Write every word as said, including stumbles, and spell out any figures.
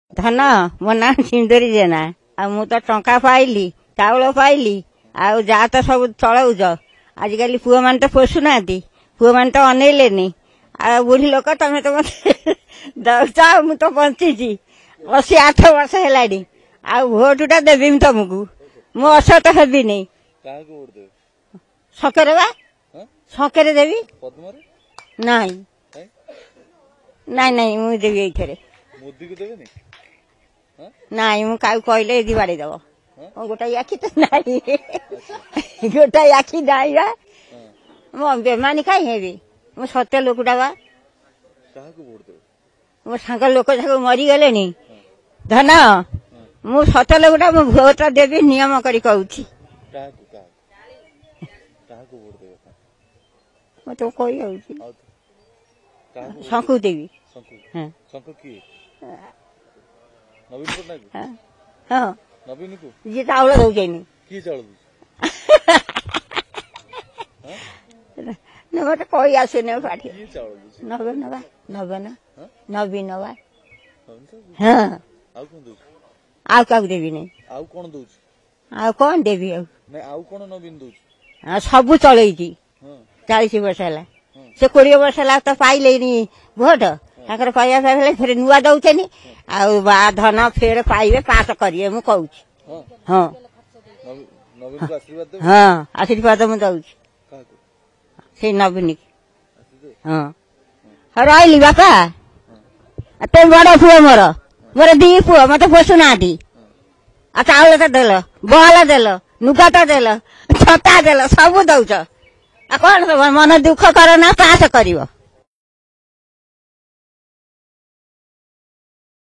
धन मो ना सिंदूरी जेना आ मु तो टंका पाइली चाउल पाइली आ जा तो सब चलाउज आजिकल पुआ मान तो पोषुना पुआ मान तो अनेलेनी आ बुढ़ी लोक तमें तो दौचा मु तो बंची अशी आठ वर्ष है आ भोटा देवी तुमको मु असत हेबी नहीं सकेरे बा सकेरे देवी नहीं नहीं नहीं मुझे देवी ये मोदी को देवे नहीं नहीं मु का कहले यदि बाड़ी दब गोटा आखि तो नहीं गोटा आखि नहीं बा मो बेमानी कहीं हेबी मु सत्य लोकटा बा मो सांग लोक सब मरीगले धन मु सत्य लोकटा मु भोट देवी नियम करी कहूँ मत कही शंकु देवी नवीन पटनायक हाँ नवीन को जी चाउल दौचे की चाउल मत कही आसुने पाठी की चाउल नवे नवा नवे न नवी नवा हाँ हाँ आउ कोन दउछ आउ का देवी नहीं आउ कोन दउछ आउ कौन देवी आउ नहीं आउ कोन नवीन दउछ हाँ सब चलई हां चालीस वर्ष है से कोड़े वर्ष है तो पाइले भोट ताकर पाइबा पाइबा फिर नुआ दौचे आ धन फेर पाइबे पास करिए मु कहूँ हाँ नवीन को आशीर्वाद दे हाँ आशीर्वाद मु दौच से नवीन हाँ रही बापा ते बड़ पुओ मोर मोर दी पुओ मत पोषुना आ चाउल तो देल बल देल नुगा तो देल छता देल सब दौच आ कौन मन दुख कर ना पास कर